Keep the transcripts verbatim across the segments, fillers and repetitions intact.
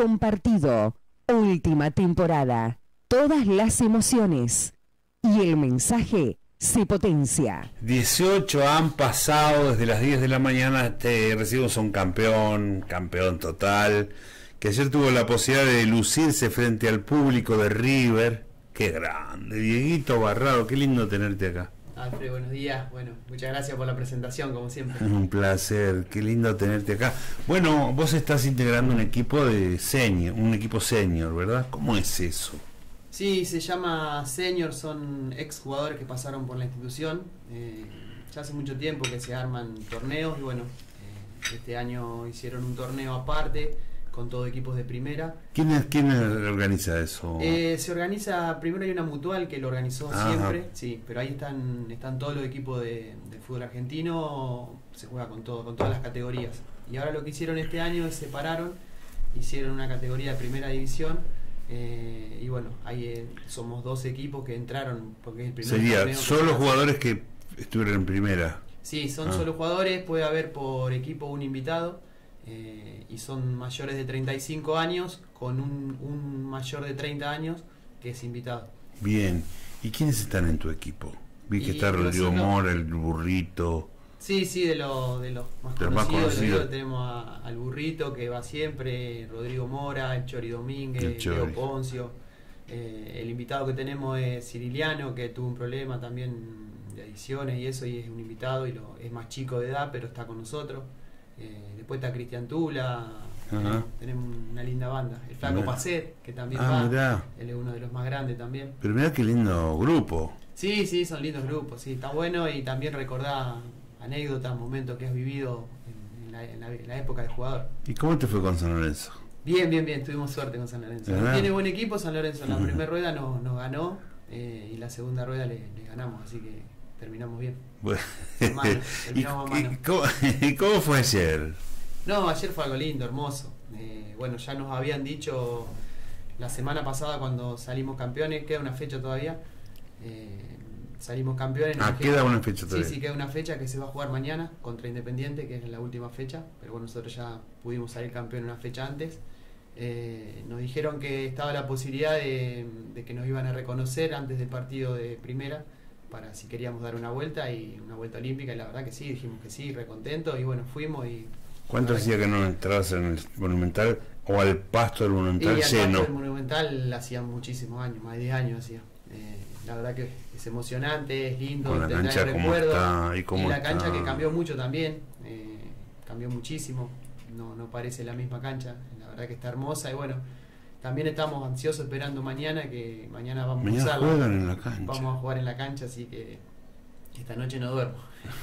compartido. Última temporada. Todas las emociones. Y el mensaje se potencia. dieciocho han pasado desde las diez de la mañana. Te recibimos a un campeón, campeón total, que ayer tuvo la posibilidad de lucirse frente al público de River. Qué grande, Dieguito Barrado, qué lindo tenerte acá. Alfred, buenos días. Bueno, muchas gracias por la presentación, como siempre. Un placer, qué lindo tenerte acá. Bueno, vos estás integrando un equipo de senior, un equipo senior, ¿verdad? ¿Cómo es eso? Sí, se llama Senior, son ex jugadores que pasaron por la institución. Eh, ya hace mucho tiempo que se arman torneos y bueno, eh, este año hicieron un torneo aparte con todo equipos de primera. ¿Quién, es, quién organiza eso? Eh, se organiza, primero hay una mutual que lo organizó Ajá. siempre, sí, pero ahí están están todos los equipos de, de fútbol argentino, se juega con todo, con todas las categorías. Y ahora lo que hicieron este año es separaron, hicieron una categoría de primera división, eh, y bueno, ahí eh, somos dos equipos que entraron, porque es el primer Sería torneo que solo se hace. jugadores que estuvieron en primera. Sí, son Ah. solo jugadores, puede haber por equipo un invitado. Eh, y son mayores de treinta y cinco años con un, un mayor de treinta años que es invitado. Bien, ¿y quiénes están en tu equipo? Vi que Y está Rodrigo nosotros- Mora, el burrito. Sí, sí, de, lo, de los más De los más conocidos, conocidos. de los- tenemos a- al burrito que va siempre, Rodrigo Mora, el Chori Domínguez, El Chori. Leo Poncio. Eh, el invitado que tenemos es Ciriliano, que tuvo un problema también de adicciones y eso, y es un invitado y lo, es más chico de edad, pero está con nosotros. Eh, después está Cristian Tula, tenemos, tenemos una linda banda. El Flaco Mirá. Pacet, que también Ah, va, mirá. él es uno de los más grandes también. Pero mirá qué lindo grupo. Sí, sí, son lindos grupos, sí, está bueno y también recordar anécdotas, momentos que has vivido en, en la, en la- en la época de jugador. ¿Y cómo te fue con San Lorenzo? Bien, bien, bien, tuvimos suerte con San Lorenzo. ¿Verdad? Tiene buen equipo San Lorenzo, en la Ujú. primera rueda nos, nos ganó eh, y la segunda rueda le, le ganamos, así que terminamos bien. Bueno, A mano, ¿Y, terminamos a mano. y cómo, y cómo fue ayer? No, ayer fue algo lindo, hermoso. Eh, bueno, ya nos habían dicho la semana pasada cuando salimos campeones, queda una fecha todavía. Eh, salimos campeones. nos Ah, dijeron- queda una fecha todavía. Sí, sí, queda una fecha que se va a jugar mañana contra Independiente, que es la última fecha. Pero bueno, nosotros ya pudimos salir campeón una fecha antes. Eh, nos dijeron que estaba la posibilidad de, de que nos iban a reconocer antes del partido de primera, para si queríamos dar una vuelta y una vuelta olímpica, y la verdad que sí, dijimos que sí, recontentos, y bueno, fuimos y... ¿Cuánto hacía que no entrabas en el Monumental o al pasto del Y Monumental al pasto lleno? del Monumental hacía muchísimos años, más de diez años hacía. Eh, la verdad que es emocionante, es lindo, Con la te trae cancha como recuerdos. está y cómo la está. cancha que cambió mucho también, eh, cambió muchísimo, no, no parece la misma cancha, la verdad que está hermosa y bueno, también estamos ansiosos esperando mañana, que mañana vamos Mañana a usarla. juegan en la cancha. Vamos a jugar en la cancha, así que esta noche no duermo.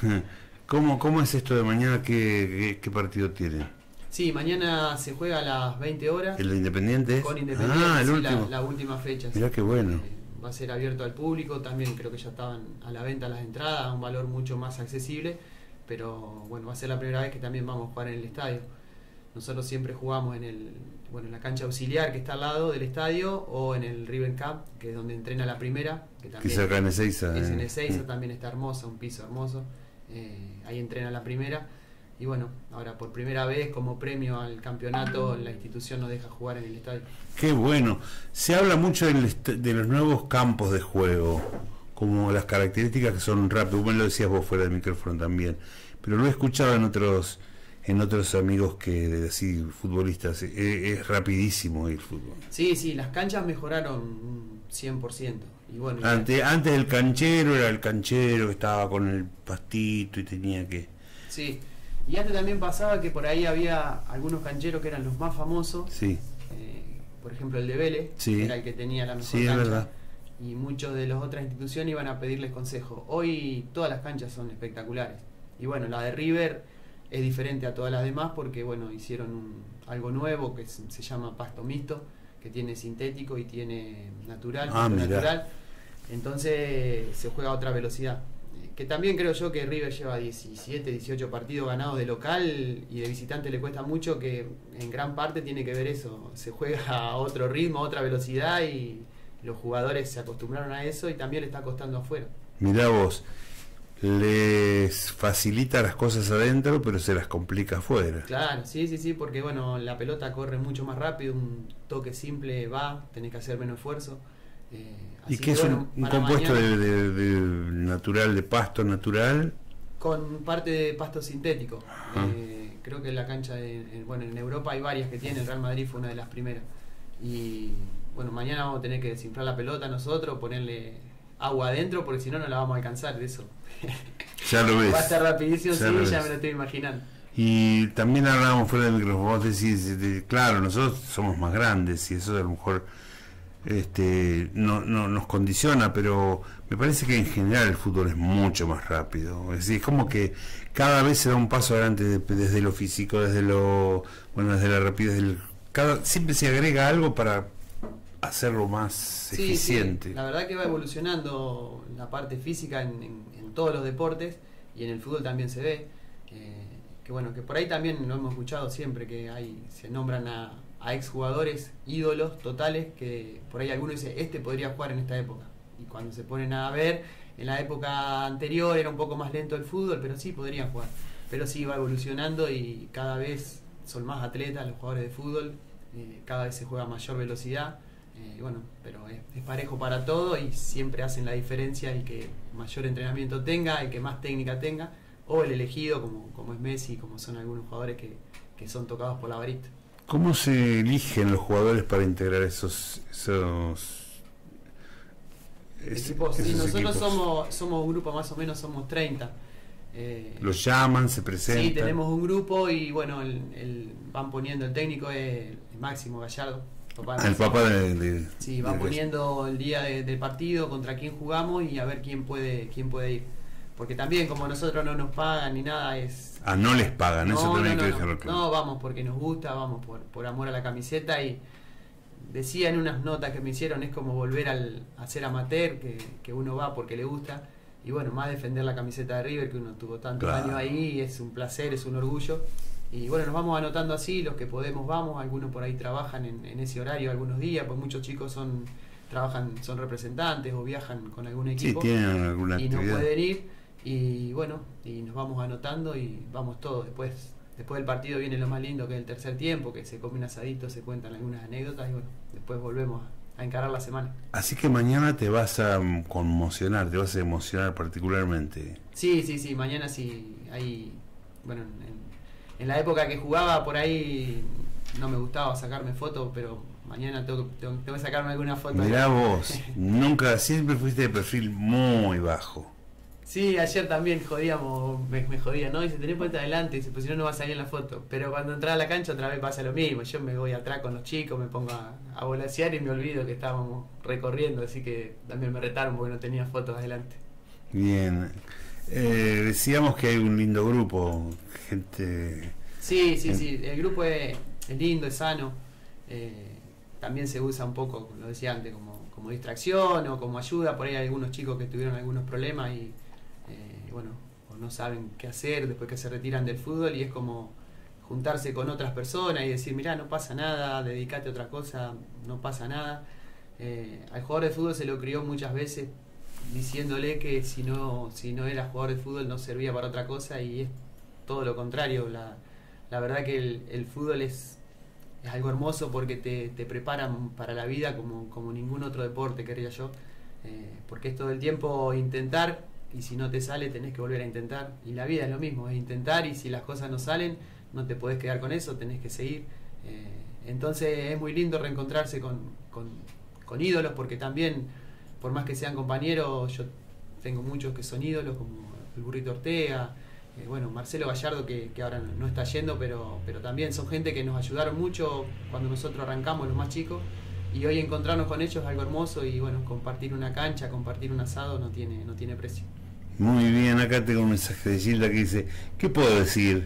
¿Cómo, ¿Cómo es esto de mañana? ¿Qué, qué, qué partido tiene? Sí, mañana se juega a las veinte horas. ¿El de Independiente? es? Con Independiente, Ah, el sí, último. La, la última fecha. Mirá sí. qué bueno. Eh, va a ser abierto al público, también creo que ya estaban a la venta las entradas, a un valor mucho más accesible, pero bueno, va a ser la primera vez que también vamos a jugar en el estadio. Nosotros siempre jugamos en el bueno en la cancha auxiliar que está al lado del estadio o en el River Cup, que es donde entrena la primera, que Que también es acá en Ezeiza. es eh. en Ezeiza, también está hermosa, un piso hermoso. Eh, ahí entrena la primera. Y bueno, ahora por primera vez como premio al campeonato la institución nos deja jugar en el estadio. Qué bueno. Se habla mucho del est- de los nuevos campos de juego, como las características que son rápidos. Bueno, lo decías vos fuera del micrófono también, pero lo he escuchado en otros en otros amigos que así futbolistas. Es, es rapidísimo el fútbol. Sí, sí, las canchas mejoraron un cien por ciento. Y bueno, Antes, antes el canchero era el canchero que estaba con el pastito y tenía que... sí. Y antes también pasaba que por ahí había algunos cancheros que eran los más famosos. Sí, Eh, por ejemplo, el de Vélez, Sí. era el que tenía la mejor sí, es cancha. verdad. Y muchos de las otras instituciones iban a pedirles consejo. Hoy todas las canchas son espectaculares. Y bueno, la de River es diferente a todas las demás porque bueno, hicieron un, algo nuevo que se, se llama pasto mixto, que tiene sintético y tiene natural, Ah, pasto mirá. natural. Entonces se juega a otra velocidad. Eh, Que también creo yo que River lleva diecisiete, dieciocho partidos ganados de local y de visitante le cuesta mucho, que en gran parte tiene que ver eso. Se juega a otro ritmo, a otra velocidad y los jugadores se acostumbraron a eso y también le está costando afuera. Mirá vos, les facilita las cosas adentro, pero se las complica afuera. Claro, sí, sí, sí, porque bueno, la pelota corre mucho más rápido, un toque simple va, tenés que hacer menos esfuerzo. Eh, ¿Y así qué que, es bueno, un, un para compuesto mañana, de, de- de natural, de pasto natural? con parte de pasto sintético. Ajá. Eh, creo que la cancha, de, eh, bueno, en Europa hay varias que tiene, el Real Madrid fue una de las primeras. Y bueno, mañana vamos a tener que desinflar la pelota nosotros, ponerle agua adentro, porque si no, no la vamos a alcanzar de eso. Ya lo ves. Va a estar rapidísimo, Ya sí, lo ya ves. me lo estoy imaginando. Y también hablábamos fuera del micrófono, vos decís, de- claro, nosotros somos más grandes y eso a lo mejor este, no, no nos condiciona, pero me parece que en general el fútbol es mucho más rápido. Es decir, es como que cada vez se da un paso adelante de- desde lo físico, desde lo, bueno, desde la rapidez, del, cada, siempre se agrega algo para hacerlo más Sí, eficiente. sí, la verdad que va evolucionando la parte física en, en- en todos los deportes y en el fútbol también se ve. eh, que bueno, que por ahí también lo hemos escuchado siempre, que hay se nombran a, a exjugadores ídolos totales, que por ahí alguno dice, este podría jugar en esta época. Y cuando se ponen a ver, en la época anterior era un poco más lento el fútbol, pero sí podrían jugar. Pero sí va evolucionando y cada vez son más atletas los jugadores de fútbol, eh, cada vez se juega a mayor velocidad. Eh, bueno, pero es, es parejo para todo y siempre hacen la diferencia el que mayor entrenamiento tenga, el que más técnica tenga, o el elegido, como, como es Messi, como son algunos jugadores que, que son tocados por la varita. ¿Cómo se eligen los jugadores para integrar esos esos, ese- Equipos, sí, esos nosotros equipos? somos somos un grupo, más o menos somos treinta. Eh, Los llaman, se presentan. sí, tenemos un grupo y bueno, el, el- van poniendo, el técnico es el Máximo Gallardo. Papá de Ah, el Máximo. papá de, de- Sí, va de- poniendo el día de- del partido, contra quién jugamos y a ver quién puede quién puede ir. Porque también como nosotros no nos pagan ni nada, es... Ah, no les pagan, eso no, también no, hay que no, dejarlo no, claro. no, vamos porque nos gusta, vamos por, por amor a la camiseta. Y decía en unas notas que me hicieron, es como volver al, a ser amateur, que, que uno va porque le gusta. Y bueno, más defender la camiseta de River, que uno tuvo tantos Claro. años ahí, es un placer, es un orgullo. Y bueno, nos vamos anotando así, los que podemos vamos, algunos por ahí trabajan en, en ese horario algunos días, pues muchos chicos son trabajan son representantes o viajan con algún Sí, equipo tienen alguna y no actividad. pueden ir. Y bueno, y nos vamos anotando y vamos todos. Después después del partido viene lo más lindo, que es el tercer tiempo, que se come un asadito, se cuentan algunas anécdotas y bueno, después volvemos a encarar la semana. Así que mañana te vas a mm, conmocionar, te vas a emocionar particularmente. Sí, sí, sí, mañana sí, hay, bueno, en, en la época que jugaba por ahí no me gustaba sacarme fotos, pero mañana tengo, que- tengo, tengo que sacarme alguna foto. Mirá vos, nunca, siempre fuiste de perfil muy bajo. Sí, ayer también jodíamos, me, me jodía, ¿no? Dice, tenés puesta adelante, dice, pues si no, no va a salir en la foto. Pero cuando entraba a la cancha otra vez pasa lo mismo. Yo me voy atrás con los chicos, me pongo a, a volasear y me olvido que estábamos recorriendo, así que también me retaron porque no tenía fotos adelante. Bien. Eh, decíamos que hay un lindo grupo, gente... Sí, sí, sí, el grupo es, es lindo, es sano. eh, también se usa un poco, como lo decía antes, como, como distracción o como ayuda. Por ahí hay algunos chicos que tuvieron algunos problemas y, eh, bueno, o no saben qué hacer después que se retiran del fútbol y es como juntarse con otras personas y decir, mirá, no pasa nada, dedicate a otra cosa, no pasa nada. Eh, al jugador de fútbol se lo crió muchas veces diciéndole que si no, si no era jugador de fútbol no servía para otra cosa y es todo lo contrario. La, la verdad que el, el fútbol es, es algo hermoso porque te, te preparan para la vida como, como ningún otro deporte, quería yo. Eh, porque es todo el tiempo intentar y si no te sale tenés que volver a intentar. Y la vida es lo mismo, es intentar y si las cosas no salen no te podés quedar con eso, tenés que seguir. Eh, entonces es muy lindo reencontrarse con, con, con ídolos porque también, por más que sean compañeros, yo tengo muchos que son ídolos como el Burrito Ortega. Eh, bueno, Marcelo Gallardo que, que ahora no, no está yendo, pero, pero también son gente que nos ayudaron mucho cuando nosotros arrancamos los más chicos y hoy encontrarnos con ellos es algo hermoso y bueno, compartir una cancha, compartir un asado no tiene, no tiene precio. Muy bien, acá tengo un mensaje de Gilda que dice, ¿qué puedo decir?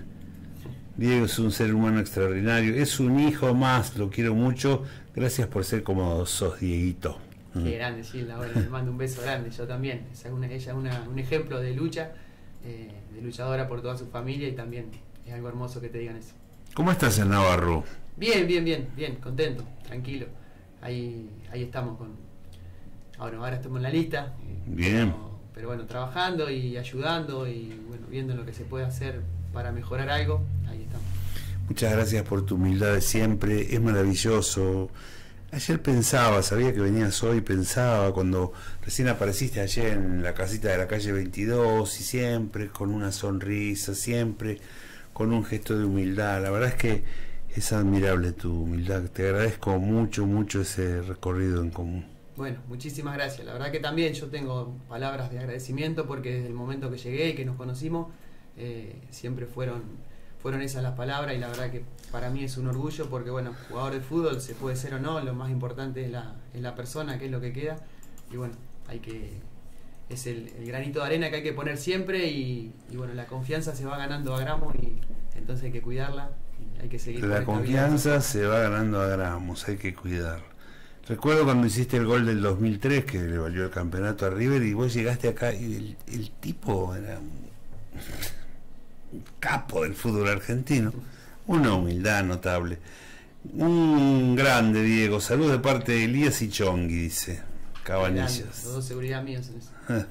Diego es un ser humano extraordinario, es un hijo más, lo quiero mucho, gracias por ser como sos, Dieguito. Qué grande, Gilda, bueno, le mando un beso grande, yo también. Esa es una, ella es una, un ejemplo de lucha, eh, de luchadora por toda su familia y también es algo hermoso que te digan eso. ¿Cómo estás en Navarro? Bien, bien, bien, bien, contento, tranquilo. Ahí, ahí estamos con. Ahora, ahora estamos en la lista. eh, Bien. Pero, pero bueno, trabajando y ayudando y bueno, viendo lo que se puede hacer para mejorar algo, ahí estamos. Muchas gracias por tu humildad de siempre, es maravilloso. Ayer pensaba, sabía que venías hoy, pensaba cuando recién apareciste ayer en la casita de la calle veintidós y siempre con una sonrisa, siempre con un gesto de humildad. La verdad es que es admirable tu humildad, te agradezco mucho, mucho ese recorrido en común. Bueno, muchísimas gracias. La verdad que también yo tengo palabras de agradecimiento porque desde el momento que llegué y que nos conocimos, eh, siempre fueron, fueron esas las palabras y la verdad que para mí es un orgullo porque, bueno, jugador de fútbol se puede ser o no, lo más importante es la, es la persona, que es lo que queda y bueno, hay que es el, el granito de arena que hay que poner siempre y, y bueno, la confianza se va ganando a gramos y entonces hay que cuidarla y hay que seguir. La confianza vida. Se va ganando a gramos, hay que cuidarla. Recuerdo cuando hiciste el gol del dos mil tres que le valió el campeonato a River y vos llegaste acá y el, el tipo era un, un capo del fútbol argentino, una humildad notable, un grande Diego, salud de parte de Elías y Chongui, dice Cabanillas. Todo seguridad míos en eso.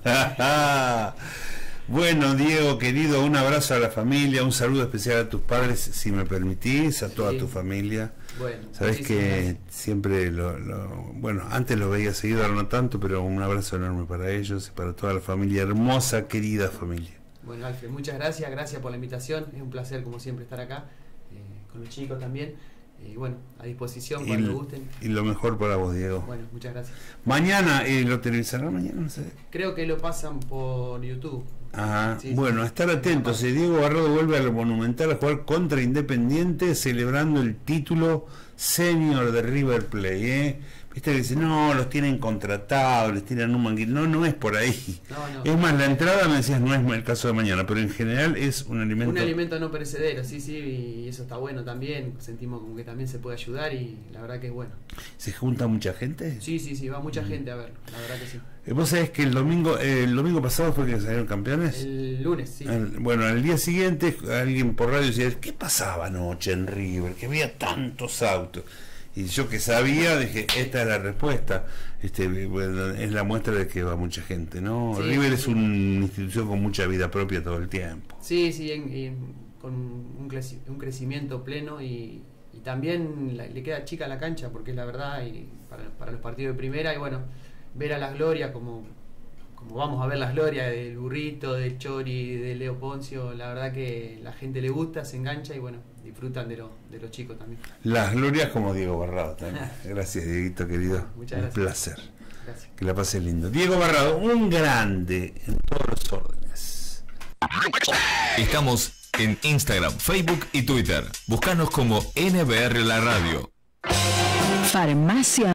Bueno, Diego querido, un abrazo a la familia, un saludo especial a tus padres, si me permitís, a toda sí. tu familia. Bueno, sabes que gracias. Siempre lo, lo bueno, antes lo veía seguido, ahora no tanto, pero un abrazo enorme para ellos y para toda la familia, hermosa, querida familia. Bueno, Alfred, muchas gracias, gracias por la invitación, es un placer como siempre estar acá, eh, con los chicos también. Y bueno, a disposición cuando y, gusten. Y lo mejor para vos, Diego. Bueno, muchas gracias. Mañana, eh, ¿lo televisarán mañana? No sé. Creo que lo pasan por YouTube. Ajá. Sí, bueno, sí. a estar atentos. Eh, Diego Barrado vuelve al Monumental a jugar contra Independiente, celebrando el título senior de River Plate. ¿eh? Viste que dicen, no, los tienen contratados, les tiran un manguito. No, no es por ahí. No, no. Es más, la entrada me decías, no es el caso de mañana, pero en general es un alimento. Un alimento no perecedero, sí, sí, y eso está bueno también. Sentimos como que también se puede ayudar y la verdad que es bueno. ¿Se junta mucha gente? Sí, sí, sí, va mucha mm. gente a verlo, la verdad que sí. Vos sabés que el domingo eh, el domingo pasado fue que salieron campeones. El lunes, sí. El, bueno, al día siguiente alguien por radio decía, ¿qué pasaba anoche en River? Que había tantos autos. Y yo que sabía, dije, esta es la respuesta. Este, bueno, es la muestra de que va mucha gente, ¿no? Sí, River sí. es una institución con mucha vida propia todo el tiempo. Sí, sí, en, en, con un, creci un crecimiento pleno y, y también la, le queda chica la cancha, porque es la verdad, y para, para los partidos de primera, y bueno, ver a las glorias como, como vamos a ver las glorias del Burrito, del Chori, de Leo Poncio, la verdad que la gente le gusta, se engancha y bueno, disfrutan de, lo, de los chicos también. Las glorias como Diego Barrado también. Gracias, Dieguito querido. Muchas un gracias. placer. Gracias. Que la pase lindo. Diego Barrado, un grande en todos los órdenes. Estamos en Instagram, Facebook y Twitter. Búscanos como N B R La Radio. Farmacia